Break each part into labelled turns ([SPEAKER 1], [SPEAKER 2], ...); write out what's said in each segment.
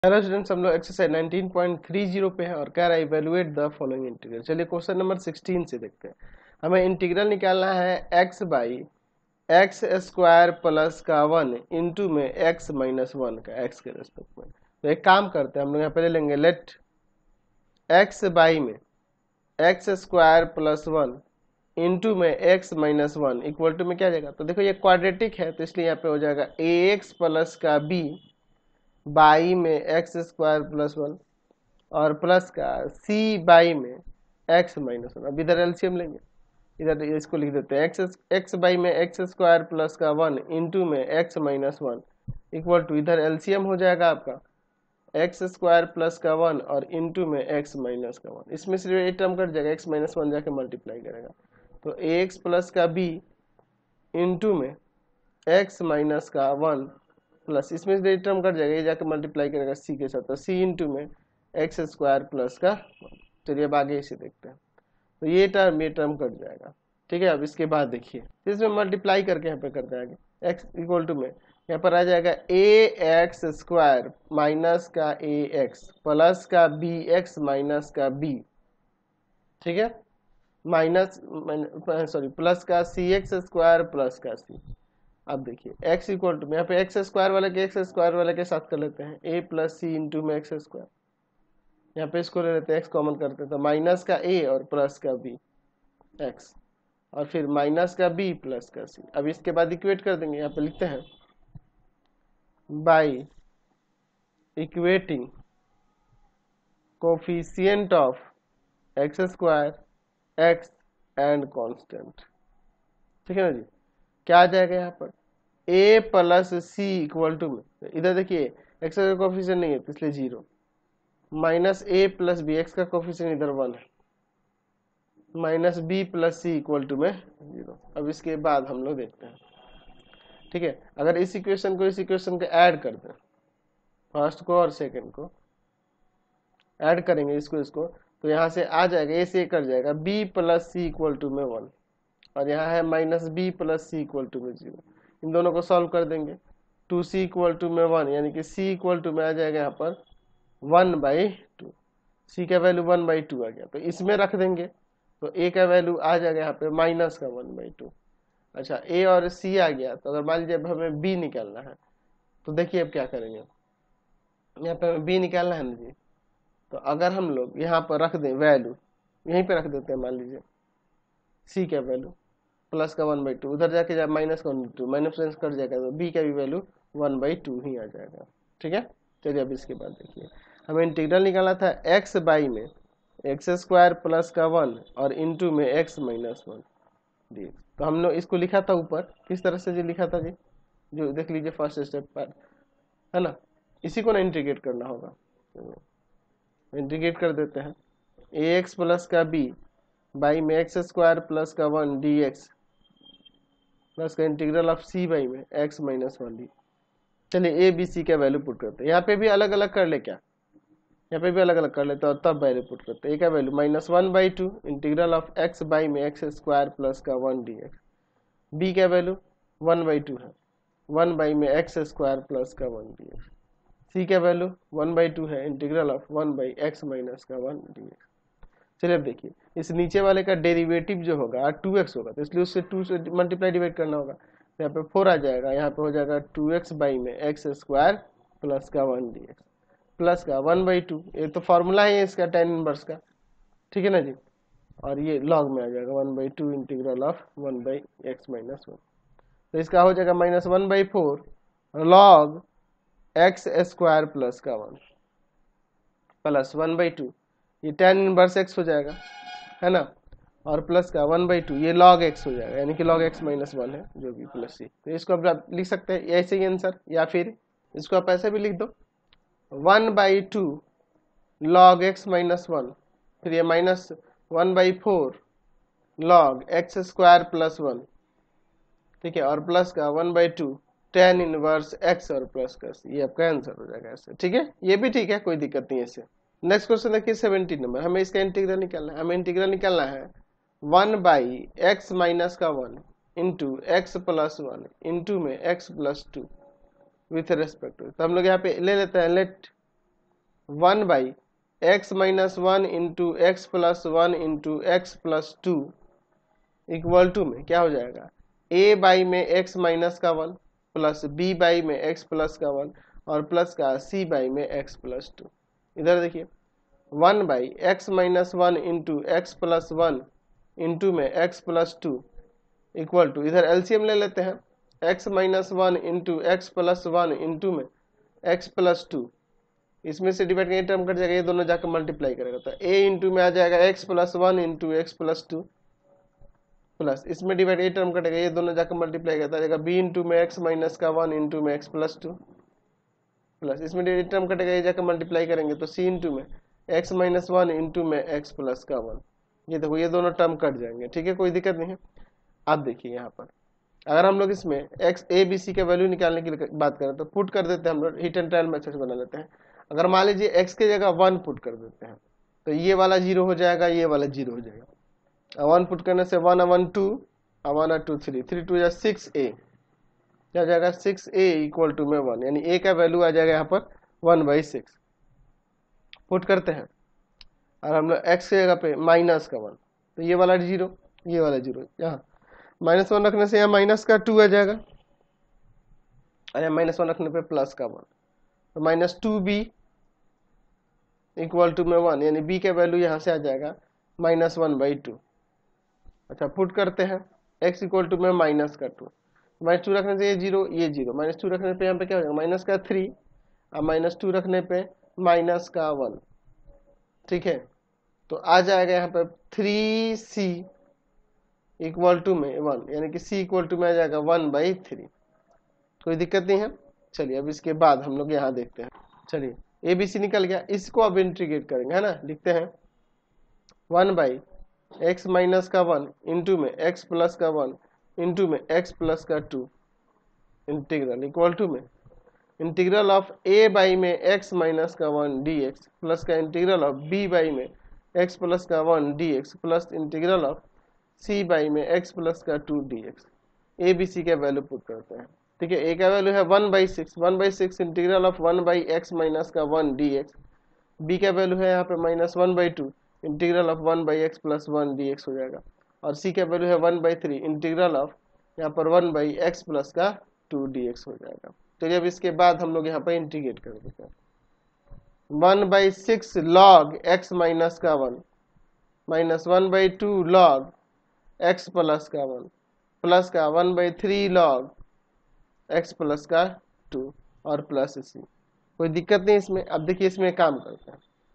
[SPEAKER 1] Hello students, हम लोग exercise 19.30 पे हैं और कह रहा है इवेलुएट द फॉलोइंग इंटीग्रल। चलिए क्वेश्चन नंबर 16 से देखते हैं। हमें इंटीग्रल निकालना है x by x square plus का 1 इंटू में x माइनस 1 का x के रेस्पेक्ट में। तो एक काम करते हैं, हम लोग यहाँ पे ले लेंगे लेट x बाई में एक्स स्क्वायर प्लस 1 इंटू में x माइनस 1 इक्वल टू में क्या जाएगा। तो देखो ये क्वाड्रेटिक है तो इसलिए यहाँ पे हो जाएगा ax प्लस का b बाई में एक्स स्क्वायर प्लस 1 और प्लस का सी बाई में एक्स माइनस 1। अब इधर एलसीएम लेंगे, इधर इसको लिख देते हैं एक्स बाई में एक्स स्क्वायर प्लस का 1 इंटू में एक्स माइनस 1 इक्वल टू, इधर एलसीएम हो जाएगा आपका एक्स स्क्वायर प्लस का 1 और इंटू में एक्स माइनस का 1। इसमें सिर्फ एक टर्म कट जाएगा, एक्स माइनस 1 जाके मल्टीप्लाई करेगा तो ए एक्स प्लस का बी इंटू में एक्स माइनस का 1 प्लस इसमें से टर्म कट जाएगा, ये जाके मल्टीप्लाई करेगा सी के साथ तो सी इंटू में एक्स स्क्वायर प्लस का। चलिए अब आगे इसे देखते हैं। तो ये टर्म कट जाएगा, ठीक है। अब इसके बाद देखिए इसमें मल्टीप्लाई करके यहाँ पे करते हैं आगे एक्स इक्वल टू में यहाँ पर आ जाएगा ए एक्स स्क्वायर माइनस का ए एक्स प्लस का बी एक्स माइनस का बी, ठीक है, माइनस सॉरी प्लस का सी एक्स स्क्वायर प्लस का सी। अब देखिए x इक्वल टू में यहाँ पे एक्स स्क्वायर वाले के साथ कर लेते हैं a प्लस सी इंटू में एक्स स्क्वायर, यहाँ पे इसको ले लेते हैं x कॉमन करते हैं तो माइनस का a और प्लस का b x और फिर माइनस का b प्लस का c। अब इसके बाद इक्वेट कर देंगे, यहाँ पे लिखते हैं by equating coefficient of x square x and constant, ठीक है ना जी। क्या आ जाएगा यहाँ पर a plus c equal to में, इधर देखिए एक्स का कोफिशिएंट नहीं है तो इसलिए 0 minus a plus b, x का कोफिशिएंट इधर 1 है, minus b plus c equal to में 0। अब इसके बाद हम लोग देखते हैं, ठीक है, अगर इस इक्वेशन को ऐड कर दें, फर्स्ट को और सेकंड को ऐड करेंगे इसको तो यहाँ से आ जाएगा a से कट जाएगा b plus c equal to में 1 और यहाँ है minus b plus c equal to में 0। इन दोनों को सॉल्व कर देंगे 2c इक्वल टू में 1 यानी कि c इक्वल टू में आ जाएगा यहाँ पर 1/2, c का वैल्यू 1/2 आ गया तो इसमें रख देंगे तो a का वैल्यू आ जाएगा यहाँ पे माइनस का 1/2। अच्छा a और c आ गया तो अगर मान लीजिए अब हमें b निकालना है तो देखिए अब क्या करेंगे, यहाँ पे हमें b निकालना है ना जी। तो अगर हम लोग यहाँ पर रख दें वैल्यू, यहीं पे रख देते हैं, मान लीजिए c का वैल्यू प्लस का 1/2, उधर जाके जब माइनस का 1/2 माइनस कट जाएगा तो b का भी वैल्यू 1/2 ही आ जाएगा, ठीक है। चलिए अब इसके बाद देखिए हमें इंटीग्रल निकालना था x बाई में एक्स स्क्वायर प्लस का 1 और इंटू में x माइनस 1 dx। तो हम लोग इसको लिखा था ऊपर, किस तरह से जी लिखा था जी, जो देख लीजिए फर्स्ट स्टेप पर, है ना, इसी को ना इंटीग्रेट करना होगा। इंटीग्रेट कर देते हैं ax प्लस का b बाई में एक्स स्क्वायर प्लस का 1 dx प्लस का इंटीग्रल ऑफ c बाई में x माइनस 1 डी। चलिए ए बी सी का वैल्यू पुट करते हैं, यहाँ पे भी अलग अलग कर ले, क्या यहाँ पे भी अलग अलग कर लेते हैं और तब वैल्यू पुट करते हैं। ए का value -1/2 integral of x by में एक्स स्क्वायर प्लस का 1 dx, b का वैल्यू 1/2 है 1 बाई में एक्स स्क्वायर प्लस का 1 dx, c का वैल्यू 1/2 है integral of 1 by x minus का 1 dx। चलिए अब देखिए इस नीचे वाले का डेरिवेटिव जो होगा 2x होगा तो इसलिए उससे 2 से मल्टीप्लाई डिवाइड करना होगा, यहाँ पे 4 आ जाएगा, यहाँ पे हो जाएगा 2x बाई में एक्स स्क्वायर प्लस का 1 dx प्लस का 1/2, ये तो फॉर्मूला है इसका tan इनवर्स का, ठीक है ना जी। और ये लॉग में आ जाएगा 1/2 integral of 1 by x minus 1, तो इसका हो जाएगा -1/4 लॉग एक्स स्क्वायर प्लस का 1 प्लस 1/2, ये tan इनवर्स x हो जाएगा, है ना, और प्लस का 1/2 ये log x हो जाएगा यानी कि log x माइनस 1 है जो कि प्लस c। तो इसको अब आप लिख सकते हैं ऐसे ही आंसर, या फिर इसको आप ऐसे भी लिख दो 1/2 log x माइनस 1, फिर ये -1/4 log x स्क्वायर प्लस 1, ठीक है, और प्लस का 1/2 tan इनवर्स x और प्लस का c, ये आपका आंसर हो जाएगा ऐसे, ठीक है। ये भी ठीक है, कोई दिक्कत नहीं है इससे। नेक्स्ट क्वेश्चन देखिए 17 नंबर, हमें इसका इंटीग्रल निकालना है। हमें इंटीग्रल निकालना है 1 बाई एक्स माइनस का 1 इंटू एक्स प्लस 1 इंटू में x plus 2 with respect to. तो हम लोग यहाँ पे ले लेते हैं let 1 by x minus 1 into x plus 1 into x plus 2 equal to में क्या हो जाएगा, a बाई में x माइनस का 1 प्लस b बाई में x प्लस का 1 और प्लस का c बाई में x प्लस 2। इधर देखिए 1 by x minus 1 into x plus 1 into में x प्लस 2 इक्वल टू, इधर एलसीएम ले लेते हैं, x minus 1 into x plus 1 into में x प्लस 2, इसमें से डिवाइड करेंगे टर्म कट जाएगा, ये दोनों जाकर मल्टीप्लाई करेगा तो a इंटू में आ जाएगा x plus 1 into x plus 2 plus इसमें डिवाइड ये टर्म कटेगा, ये दोनों जाकर मल्टीप्लाई करता जाएगा b इंटू में x माइनस का 1 इंटू में x प्लस 2 प्लस इसमें ये टर्म कटेगा, ये जाकर मल्टीप्लाई करेंगे तो c इंटू में x माइनस 1 इंटू में x प्लस का 1। ये देखो ये दोनों टर्म कट जाएंगे, ठीक है, कोई दिक्कत नहीं है। अब देखिए यहाँ पर अगर हम लोग इसमें x a b c के वैल्यू निकालने की बात करें तो पुट कर देते हैं, हम लोग हिट एंड ट्रायल मेथड बना लेते हैं। अगर मान लीजिए x की जगह 1 पुट कर देते हैं तो ये वाला 0 हो जाएगा, ये वाला 0 हो जाएगा। 1 पुट करने से 1 1 2 1 2 3 3 2 6a, क्या जाएगा 6a इक्वल टू में 1, यानी a का वैल्यू आ जाएगा यहाँ पर 1/6। पुट करते हैं और हम लोग x की जगह पे माइनस का 1 तो ये वाला 0, ये वाला 0, यहाँ -1 रखने से यहाँ माइनस का 2 आ जाएगा और यहाँ -1 रखने पे प्लस का 1 तो -2b इक्वल टू में 1, यानी b का वैल्यू यहाँ से आ जाएगा -1/2। अच्छा पुट करते हैं x इक्वल टू में माइनस का 2, -2 रखने से ये 0, ये 0, -2 रखने पे यहाँ पे क्या हो जाएगा माइनस का 3 और -2 रखने पे माइनस का 1, ठीक है। तो आ जाएगा यहाँ पर 3c इक्वल टू में 1, यानी कि c इक्वल टू में आ जाएगा 1/3। कोई दिक्कत नहीं है। चलिए अब इसके बाद हम लोग यहाँ देखते हैं, चलिए ए बी सी निकल गया, इसको अब इंटीग्रेट करेंगे, है ना। लिखते हैं 1 बाई एक्स माइनस का 1 इंटू में एक्स प्लस का 1 इंटू में एक्स प्लस का 2 इंटीग्रल इक्वल टू में इंटीग्रल ऑफ a बाई में x माइनस का 1 dx प्लस का इंटीग्रल ऑफ b बाई में x प्लस का 1 dx plus integral of c by में x प्लस का 2 dx। a b c का वैल्यू पुट करते हैं, ठीक है। a का वैल्यू है 1/6 integral of 1 by x minus का 1 dx, b का वैल्यू है यहाँ पे -1/2 integral of 1 by x plus 1 dx हो जाएगा, और c का वैल्यू है 1/3 इंटीग्रल ऑफ यहाँ पर 1 बाई एक्स प्लस का 2 dx हो जाएगा। तो जब इसके बाद हम लोग यहाँ पर इंटीग्रेट कर देते हैं 1/6 लॉग x माइनस का 1 माइनस 1/2 लॉग x प्लस का 1 प्लस का 1/3 लॉग x प्लस का 2 और प्लस c। कोई दिक्कत नहीं इसमें। अब देखिए इसमें काम करते हैं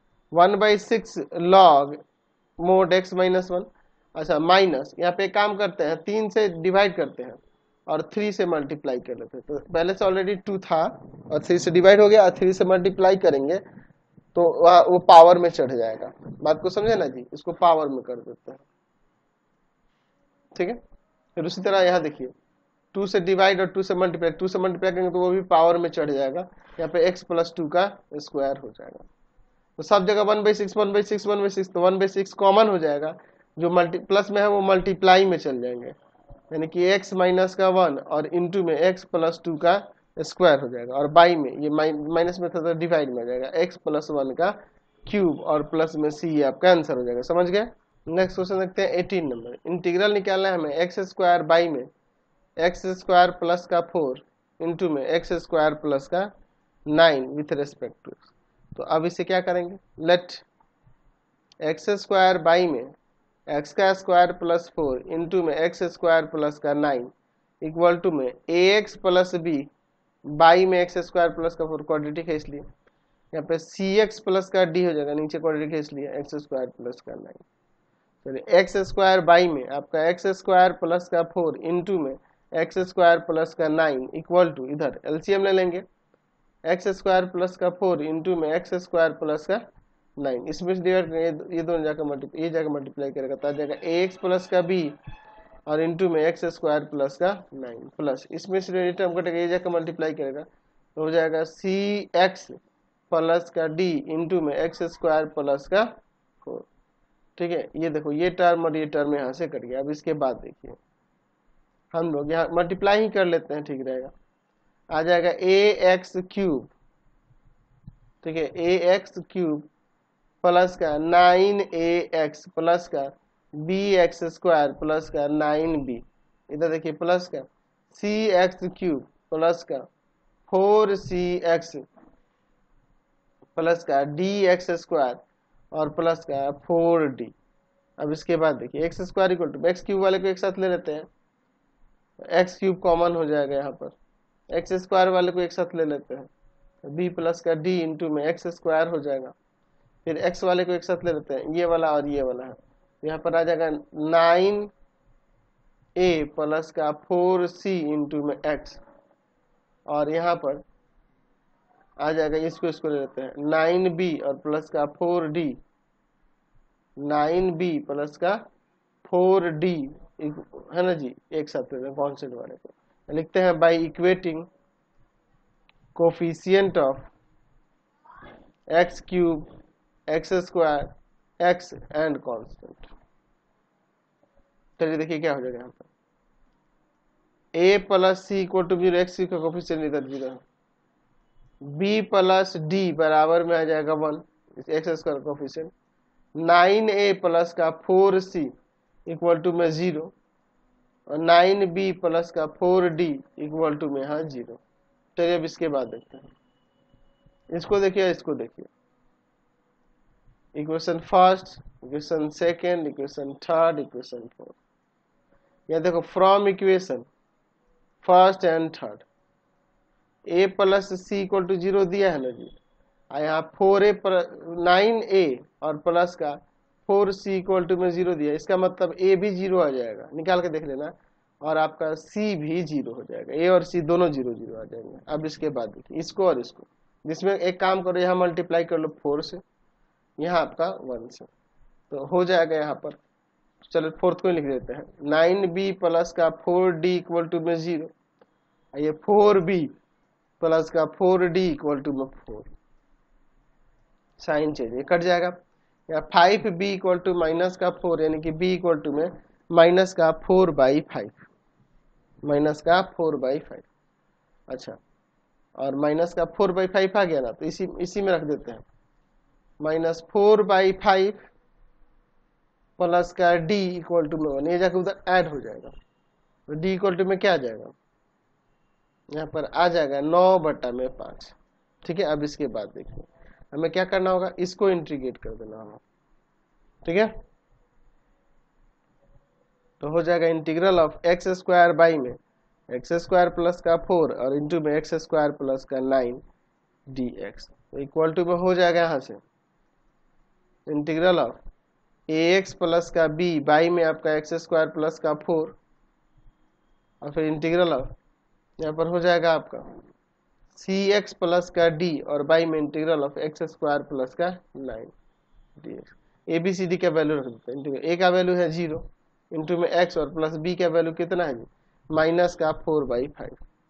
[SPEAKER 1] 1/6 लॉग मोड x माइनस 1, अच्छा माइनस यहाँ पे काम करते हैं 3 से डिवाइड करते हैं और 3 से मल्टीप्लाई कर लेते हैं। तो पहले से ऑलरेडी 2 था और 3 से डिवाइड हो गया और 3 से मल्टीप्लाई करेंगे तो वो पावर में चढ़ जाएगा। बात को समझे ना जी, इसको पावर में कर देते हैं, ठीक है। फिर उसी तरह यहाँ देखिए 2 से डिवाइड और 2 से मल्टीप्लाई करेंगे तो वो भी पावर में चढ़ जाएगा, यहाँ पे x प्लस 2 का स्क्वायर हो जाएगा। तो सब जगह 1/6 तो 1/6 कॉमन हो जाएगा, जो मल्टी प्लस में है वो मल्टीप्लाई में चल जाएंगे, यानी कि x माइनस का 1 और इंटू में x प्लस 2 का स्क्वायर हो जाएगा, और बाई में ये माइनस में था तो डिवाइड में हो जाएगा x प्लस 1 का क्यूब और प्लस में c, ये आपका आंसर हो जाएगा। समझ गए। नेक्स्ट क्वेश्चन देखते हैं 18 नंबर। इंटीग्रल निकालना है हमें एक्स स्क्वायर बाई में एक्स स्क्वायर प्लस का 4 इंटू में एक्स स्क्वायर प्लस का 9 विथ रेस्पेक्ट टू एक्स। तो अब इसे क्या करेंगे, लेट एक्स स्क्वायर बाई में एक्स का स्क्वायर प्लस 4 इंटू में एक्स स्क्वायर प्लस का 9 इक्वल टू में a x plus b by में एक्स स्क्वायर प्लस का 4 क्वाड्रेटिक है इसलिए यहाँ पे सी एक्स प्लस का डी हो जाएगा, नीचे क्वाड्रेटिक है इसलिए एक्स स्क्वायर प्लस का 9। चलिए एक्स स्क्वायर बाई में आपका एक्स स्क्वायर प्लस का 4 इंटू में एक्स स्क्वायर प्लस का 9 इक्वल टू, इधर एलसीएम ले लेंगे, एक्स स्क्वायर प्लस का 4 इंटू में एक्स स्क्वायर प्लस का 9, इसमें से डिवाइड ये दोनों जाकर मल्टीप्लाई करेगा तो आ जाएगा ए एक्स प्लस का बी और इंटू में एक्स स्क्वायर प्लस का 9 प्लस इसमें से टर्म कटेगा, ये जाकर मल्टीप्लाई करेगा तो हो जाएगा सी एक्स प्लस का डी इंटू में एक्स स्क्वायर प्लस का 4। ठीक है, ये देखो ये टर्म और ये टर्म यहाँ से कट गया। अब इसके बाद देखिए हम लोग यहाँ मल्टीप्लाई ही कर लेते हैं, ठीक रहेगा। आ जाएगा ए एक्स क्यूब, ठीक है, ए एक्स क्यूब प्लस का 9ax प्लस का बी एक्स स्क्वायर प्लस का 9b, इधर देखिए प्लस का सी एक्स क्यूब प्लस का 4cx प्लस का डी एक्स स्क्वायर और प्लस का 4d। अब इसके बाद देखिए x square equal to x cube वाले को एक साथ ले लेते हैं, एक्स क्यूब कॉमन हो जाएगा यहाँ पर, एक्स स्क्वायर वाले को एक साथ ले लेते हैं, बी प्लस का डी इंटू में एक्स स्क्वायर हो जाएगा, फिर एक्स वाले को एक साथ ले लेते हैं, ये वाला और ये वाला है, यहाँ पर आ जाएगा 9a प्लस का 4c इंटू में x, और यहाँ पर आ जाएगा इसको ले लेते हैं 9b और प्लस का 4d, 9b प्लस का 4d है ना जी, एक साथ लेते हैं कॉन्स्टेंट वाले को, लिखते हैं by equating coefficient of x cube x square x and constant. चलिए देखिए क्या हो जाएगा यहाँ पर, a plus c equal to 0, x का कोफिशिएंट इधर 0 है, b प्लस डी बराबर में आ जाएगा 1, x square coefficient, 9a plus का 4c इक्वल टू में 0 और 9b प्लस का 4d इक्वल टू में यहाँ 0। चलिए अब इसके बाद देखते हैं, इसको देखिए इसको देखिए, equation first, equation second, equation third, equation fourth, यह देखो from equation first and third a plus c equal to 0 दिया है ना जी, यहाँ 9a और प्लस का 4c इक्वल टू में 0 दिया, इसका मतलब a भी 0 आ जाएगा, निकाल के देख लेना, और आपका c भी 0 हो जाएगा, a और c दोनों 0 0 आ जाएंगे। अब इसके बाद देखिए इसको और इसको, जिसमें एक काम करो यहाँ मल्टीप्लाई कर लो 4 से, यहाँ आपका 1 से, तो हो जाएगा यहाँ पर, चलो फोर्थ को लिख देते हैं, 9b प्लस का 4d इक्वल टू में 0, ये 4b प्लस का 4d इक्वल टू में 4, साइन चेंज, ये कट जाएगा, या 5b इक्वल टू माइनस का 4, यानी कि b इक्वल टू में माइनस का 4/5, माइनस का 4/5, अच्छा, और माइनस का 4/5 आ गया ना, तो इसी में रख देते हैं, माइनस 4/5 प्लस का d इक्वल टू में 1, ये जाकर उधर ऐड हो जाएगा, तो d इक्वल टू में क्या आ जाएगा, यहाँ पर आ जाएगा 9/5। ठीक है, अब इसके बाद देखिए हमें क्या करना होगा, इसको इंटीग्रेट कर देना होगा, ठीक है, तो हो जाएगा integral of x square by में एक्स स्क्वायर प्लस का 4 और इंटू में एक्स स्क्वायर प्लस का 9 dx, तो इक्वल टू में हो जाएगा यहाँ से इंटीग्रल ऑफ ax प्लस का b बाई में आपका एक्स स्क्वायर प्लस का 4, और फिर इंटीग्रल ऑफ यहाँ पर हो जाएगा आपका cx प्लस का d और बाई में integral of x square plus का 9 dx। A b c d का वैल्यू रख देते हैं, ए का वैल्यू है 0 इंटू में x और प्लस b का वैल्यू कितना है जी, माइनस का 4/5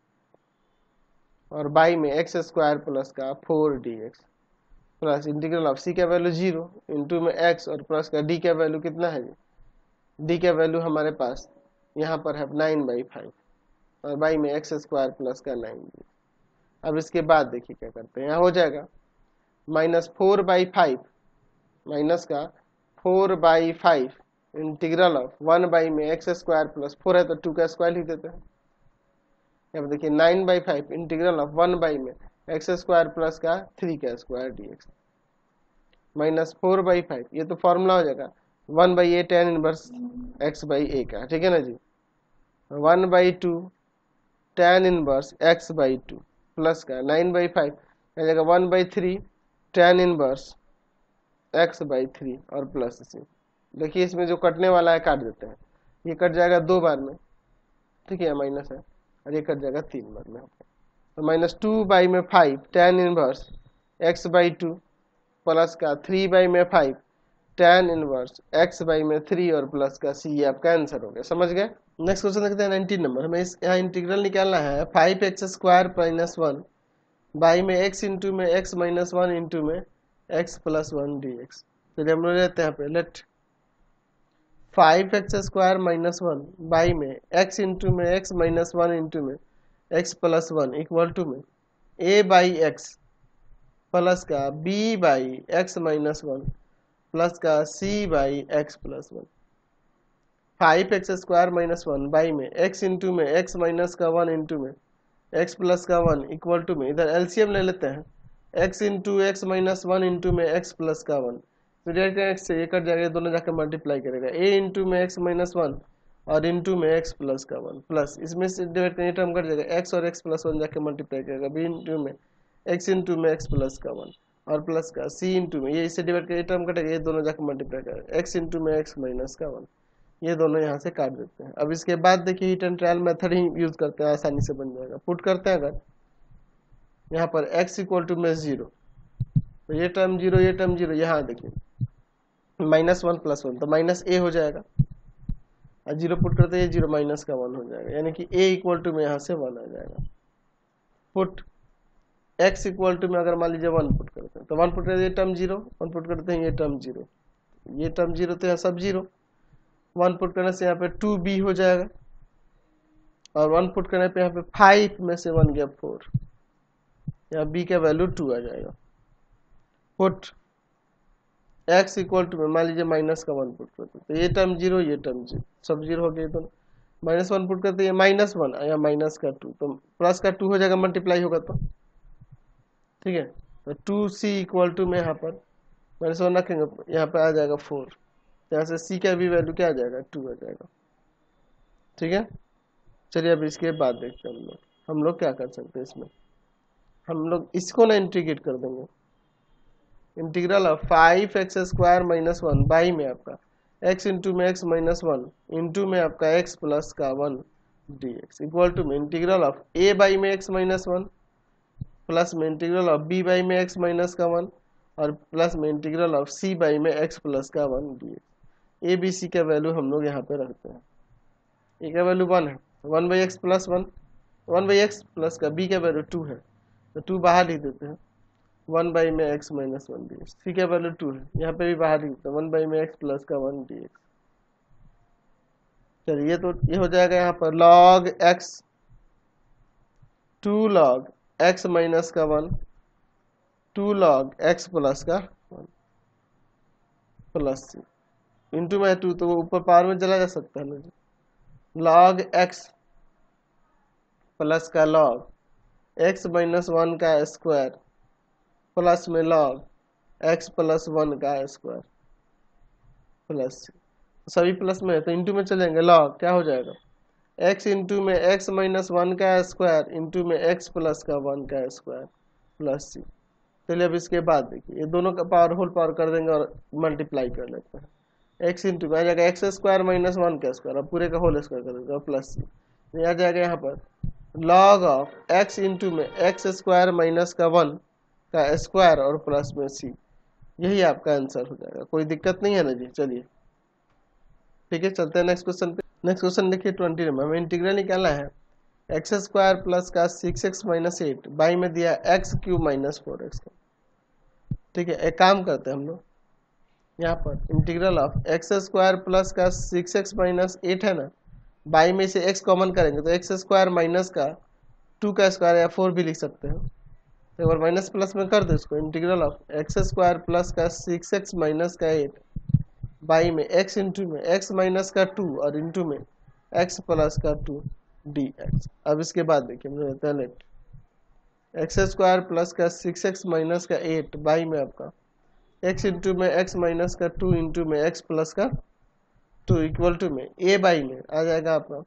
[SPEAKER 1] और बाई में एक्स स्क्वायर प्लस का 4 dx plus integral of c का वैल्यू 0 इंटू में x और प्लस का d का वैल्यू कितना है जी, d का वैल्यू हमारे पास यहाँ पर है 9/5 और बाई में एक्स स्क्वायर प्लस का 9। अब इसके बाद देखिए क्या करते हैं, यहाँ हो जाएगा माइनस 4/5 माइनस का 4/5 इंटीग्रल ऑफ 1 बाई में एक्स स्क्वायर प्लस 4 है तो 2 का स्क्वायर लिख देते हैं, यहाँ पर देखिए 9/5 इंटीग्रल ऑफ 1 बाई में एक्स स्क्वायर प्लस का 3 का स्क्वायर dx माइनस 4/5, ये तो फॉर्मूला हो जाएगा 1/a tan इनवर्स x/a का, ठीक है ना जी, 1/2 tan इनवर्स x/2 प्लस का 9/5 आ जाएगा 1/3 tan इनवर्स x/3 और प्लस c। देखिए इसमें जो कटने वाला है काट देते हैं, ये कट जाएगा 2 बार में, ठीक है, माइनस है, और ये कट जाएगा 3 बार में, तो minus 2/5 tan inverse x/2 plus का 3/5 tan इनवर्स x/3 और प्लस का c, ये आपका आंसर हो गया, समझ गए। नेक्स्ट क्वेश्चन देखते हैं 19 नंबर, हमें यहाँ इंटीग्रल निकालना है 5x स्क्वायर माइनस 1 बाई में x इंटू में x माइनस 1 इंटू में x प्लस 1 dx। चलिए हम लोग लेते हैं पे, let 5x square minus 1 by में x इंटू में x माइनस 1 इंटू में x प्लस 1 इक्वल टू में a बाई x प्लस का b by x minus one plus का c by x plus one. 5x² minus one by में x into में x minus का one into में x plus का one equal to में, इधर एलसीएम ले लेते हैं, x into x minus one into में x प्लस का वन, तो डायरेक्ट x से ये कट जाएगा, दोनों जाकर मल्टीप्लाई करेगा, a इंटू में x माइनस वन और इंटू में x प्लस का वन प्लस इसमें से डिवाइड करने टर्म कट जाएगा, x और x प्लस वन जाकर मल्टीप्लाई करेगा, b इंटू में x इंटू में x प्लस का वन और प्लस का c इंटू में, ये इससे डिवाइड करके टर्म कटेगा, ये दोनों जाकर मल्टीप्लाई करेगा, x इंटू में x माइनस का वन, ये दोनों यहाँ से काट देते हैं। अब इसके बाद देखिए हीट एंड ट्रायल मेथड ही यूज करते हैं, आसानी से बन जाएगा। पुट करते हैं अगर यहाँ पर x इक्वल टू में 0, तो ये टर्म 0 ये टर्म 0, यहाँ देखिए माइनस वन प्लस वन तो माइनस a हो जाएगा, और 0 पुट करते हैं 0 माइनस का 1 हो जाएगा, यानी कि a इक्वल टू में यहाँ से 1 आ जाएगा। पुट x इक्वल टू में अगर मान लीजिए 1 पुट करते हैं, तो 1 पुट करते हैं ये टर्म 0, 1 पुट करते हैं ये टर्म 0, ये टर्म 0 तो यहाँ सब 0, 1 पुट करने से यहाँ पे 2b हो जाएगा, और 1 पुट करने पे यहाँ पे 5 में से 1 गया 4, यहाँ b का वैल्यू 2 आ जाएगा। पुट x इक्वल टू में मान लीजिए माइनस का 1 पुट करते हैं, तो ये टर्म 0 ये टर्म 0 सब 0 हो गए, दोनों माइनस 1 पुट करते हैं माइनस 1 या माइनस का 2, तो प्लस का 2 हो जाएगा, मल्टीप्लाई होगा तो ठीक है। तो 2c इक्वल टू में यहाँ पर माइनस 1 रखेंगे, यहाँ पे आ जाएगा 4, यहाँ से c का भी वैल्यू क्या आ जाएगा 2 आ जाएगा, ठीक है। चलिए अब इसके बाद देखते हैं हम लोग क्या कर सकते हैं इसमें, हम लोग इसको ना इंटीग्रेट कर देंगे, integral of 5x² minus one by में आपका x इंटू में x माइनस वन इंटू में आपका x प्लस का 1 dx इक्वल टू में इंटीग्रल ऑफ a बाई में x माइनस वन प्लस में इंटीग्रल ऑफ b बाई में x माइनस का 1 और प्लस में इंटीग्रल ऑफ c बाई में x प्लस का 1 dx। a b c का वैल्यू हम लोग यहाँ पे रखते हैं, a का वैल्यू 1 है, 1 by x plus 1, 1 by x plus का b का वैल्यू 2 है, तो 2 बाहर लिख देते हैं, 1 बाई में x माइनस 1 dx, c का वैल्यू 2 है, यहाँ पे भी बाहर लिख देते हैं 1 बाई में x प्लस का 1 dx। चलिए तो ये हो जाएगा यहाँ पर log x 2 log x minus का 1 2 log x प्लस का 1 प्लस c इंटू में 2 तो ऊपर पावर में चला जा सकता है ना जी, log x प्लस का log x माइनस 1 का स्क्वायर प्लस में log x प्लस 1 का स्क्वायर प्लस c, सभी प्लस में है तो इंटू में चलेंगे, log क्या हो जाएगा x इंटू में x माइनस 1 का स्क्वायर इंटू में x प्लस का 1 का स्क्वायर प्लस c। चलिए अब इसके बाद देखिए ये दोनों का पावर होल पावर कर देंगे और मल्टीप्लाई कर लेते हैं, x इंटू में आ जाएगा एक्स स्क्वायर माइनस 1 का स्क्वायर, अब पूरे का होल स्क्वायर कर देंगे प्लस c, ये आ जाएगा यहाँ पर log ऑफ x इंटू में एक्स स्क्वायर माइनस का 1 का स्क्वायर और प्लस में c, यही आपका आंसर हो जाएगा, कोई दिक्कत नहीं है ना जी। चलिए ठीक है, चलते हैं नेक्स्ट क्वेश्चन पे। नेक्स्ट क्वेश्चन देखिए 20 नंबर, हमें इंटीग्रल निकालना है एक्स स्क्वायर प्लस का 6x माइनस 8 बाई में दिया एक्स क्यूब माइनस 4x का, ठीक है। एक काम करते हैं हम लोग, यहाँ पर integral of x square plus का 6x माइनस 8 है ना, बाई में से x कॉमन करेंगे तो एक्स स्क्वायर माइनस का 2 का स्क्वायर या 4 भी लिख सकते हैं, एक बार माइनस प्लस में कर दो इसको, integral of x square plus का 6x माइनस का 8 बाई में x इंटू में x माइनस का 2 और इंटू में x प्लस का 2 dx। अब इसके बाद देखिए हम लेते हैं लेट एक्स स्क्वायर प्लस का 6x माइनस का 8 बाई में आपका x इंटू में x माइनस का 2 इंटू में x प्लस का 2 इक्वल टू में a बाई में आ जाएगा आपका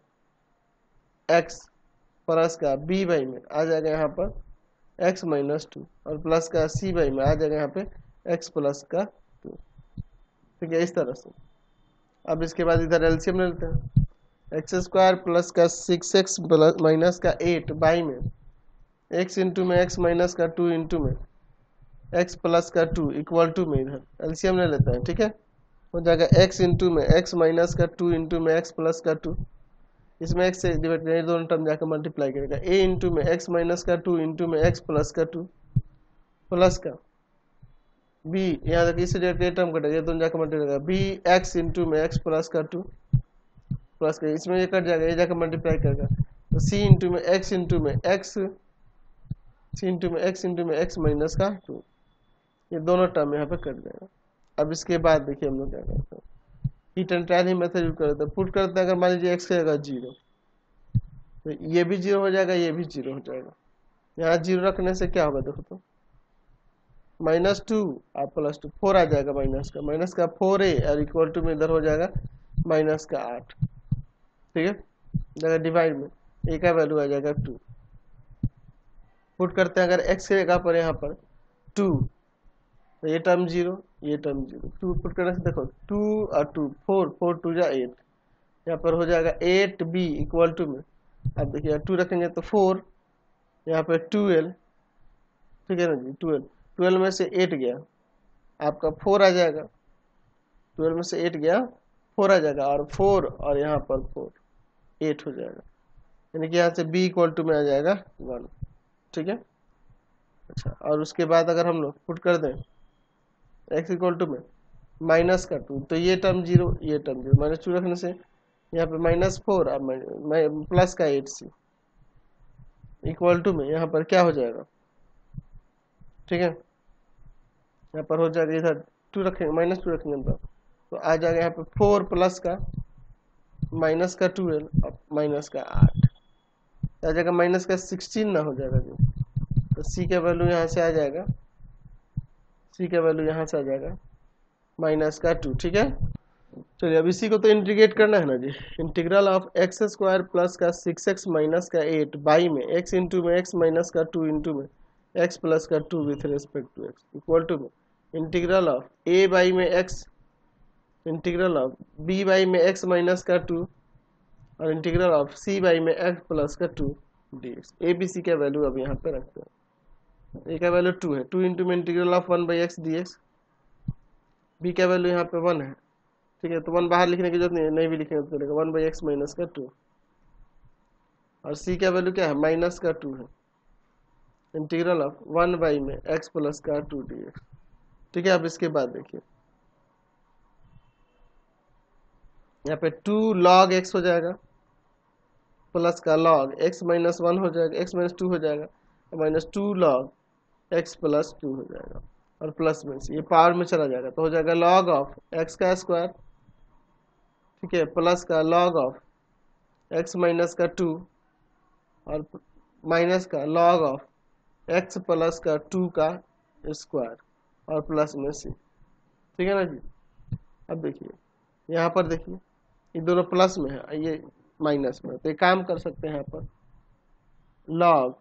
[SPEAKER 1] x प्लस का b बाई में आ जाएगा यहाँ पर x माइनस 2 और प्लस का c बाई में आ जाएगा यहाँ पे x प्लस का 2, ठीक है, इस तरह से। अब इसके बाद इधर एलसीएम ले लेते हैं, एक्स स्क्वायर प्लस का 6x माइनस का 8 बाई में x इंटू में x माइनस का 2 इंटू में x प्लस का 2 इक्वल टू में इधर एलसीएम ले लेते हैं, ठीक है, हो जाएगा x इंटू में x माइनस का 2 इंटू में x प्लस का 2, इसमें x से डिवाइड करेंगे, दोनों टर्म जाकर मल्टीप्लाई करेगा, a इंटू में x माइनस का 2 इंटू में x प्लस का 2 प्लस का b, यहाँ तक इससे डिवाइड टर्म कटेगा, दोनों जाकर मल्टीप्लाई करेगा b x इंटू में x प्लस का 2 प्लस का, इसमें ये कट जाएगा, ये जाकर मल्टीप्लाई करेगा तो c इंटू में x इंटू में x, c इंटू में x इंटू में x माइनस का 2, ये दोनों टर्म यहाँ पे कट जाएगा। अब इसके बाद देखिए हम लोग क्या करते हैं, हीट एंड ट्रायल ही मेथड यूज करते हैं। पुट करते हैं, अगर मान लीजिए एक्स की जगह 0, तो ये भी 0 हो जाएगा, ये भी 0 हो जाएगा। यहाँ 0 रखने से क्या होगा देखो तो, -2 और +2 4 आ जाएगा, माइनस का 4a और इक्वल टू में इधर हो जाएगा -8। ठीक है, जगह डिवाइड में a का वैल्यू आ जाएगा 2। पुट करते हैं अगर x की जगह पर यहाँ पर 2, तो ये टर्म 0, ये टर्म 0, 2 पुट करने से देखो 2 और 2 4, 4 2 जा 8, यहाँ पर हो जाएगा 8b इक्वल टू में, अब देखिए 2 रखेंगे तो 4, यहाँ पे 12, ठीक है ना जी, 12 में से 8 गया आपका 4 आ जाएगा, 12 में से 8 गया 4 आ जाएगा, और 4 और यहाँ पर 4 8 हो जाएगा, यानी कि यहाँ से b इक्वल टू में आ जाएगा 1। ठीक है, अच्छा, और उसके बाद अगर हम लोग पुट कर दें x इक्वल टू में -2, तो ये टर्म 0, ये टर्म 0, -2 रखने से यहाँ पे -4 और प्लस का 8c इक्वल टू में यहाँ पर क्या हो जाएगा, ठीक है, यहाँ पर हो जाएगा, इधर 2 रखेंगे, -2 रखेंगे तो आ जाएगा यहाँ पे 4 प्लस का -12 और -8 आ जाएगा, -16 ना हो जाएगा जी, तो c का वैल्यू यहाँ से आ जाएगा, c का वैल्यू यहाँ से आ जाएगा -2। ठीक है, चलिए अब इसी को तो इंटीग्रेट करना है ना जी। इंटीग्रल ऑफ x² प्लस का 6x माइनस का 8 बाई में x इंटू में x माइनस का 2 इंटू में x प्लस का 2 with respect to x equal to में इंटीग्रल ऑफ a बाई में x, integral of b by में x माइनस का 2 और इंटीग्रल ऑफ c बाई में x प्लस का 2 dx। a b c का वैल्यू अब यहाँ पे रखते हैं। a का वैल्यू 2 है, 2 इंटू में integral of 1/x dx, b का वैल्यू यहाँ पे 1 है, ठीक है, तो 1 बाहर लिखने की जरूरत नहीं भी लिखेंगे तो चलेगा, 1/x माइनस का 2, और c का वैल्यू क्या है -2 है, इंटीग्रल ऑफ 1 बाई में x प्लस का 2 dx। ठीक है, अब इसके बाद देखिए यहाँ पे 2 log x हो जाएगा प्लस का log x -1 हो जाएगा, x -2 हो जाएगा, -2 log x प्लस 2 हो जाएगा, और प्लस में से ये पावर में चला जाएगा तो हो जाएगा log ऑफ x का स्क्वायर, ठीक है, प्लस का log ऑफ x माइनस का 2 और माइनस का log ऑफ x प्लस का 2 का स्क्वायर और प्लस में c। ठीक है ना जी, अब देखिए यहाँ पर देखिए ये दोनों प्लस में है, ये माइनस में, तो ये काम कर सकते हैं यहाँ पर log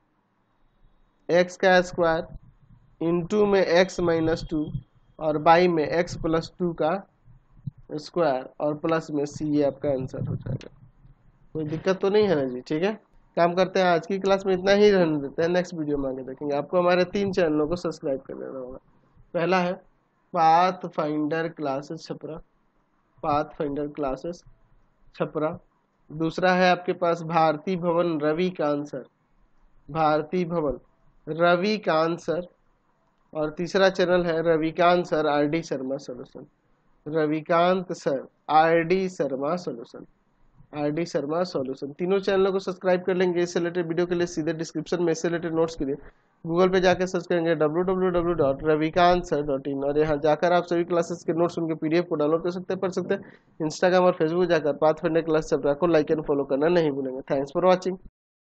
[SPEAKER 1] x का स्क्वायर इंटू में x -2 और बाई में x प्लस 2 का स्क्वायर और प्लस में c, ये आपका आंसर हो जाएगा। कोई दिक्कत तो नहीं है ना जी। ठीक है, काम करते हैं, आज की क्लास में इतना ही रहने देते हैं, नेक्स्ट वीडियो में आगे देखेंगे। आपको हमारे 3 चैनलों को सब्सक्राइब कर लेना होगा। पहला है Path Finder Classes Chhapra, Path Finder Classes Chhapra. दूसरा है आपके पास भारती भवन रविकांत सर, भारती भवन रविकांत सर। और तीसरा चैनल है Ravikant sir RD Sharma solution, Ravikant sir RD Sharma solution, RD Sharma solution. तीनों चैनलों को सब्सक्राइब कर लेंगे। इससे रिलेटेड वीडियो के लिए सीधे डिस्क्रिप्शन में इससे रिलेटेड नोट्स के लिए गूगल पे जाकर सर्च करेंगे www.ravikansir.in, और यहाँ जाकर आप सभी क्लासेस के नोट्स उनके PDF को डाउनलोड कर सकते हैं, पढ़ सकते हैं। इंस्टाग्राम और फेसबुक जाकर पाथ फाइंडर क्लास चैप्टर को लाइक एंड फॉलो करना नहीं भूलेंगे। Thanks for watching.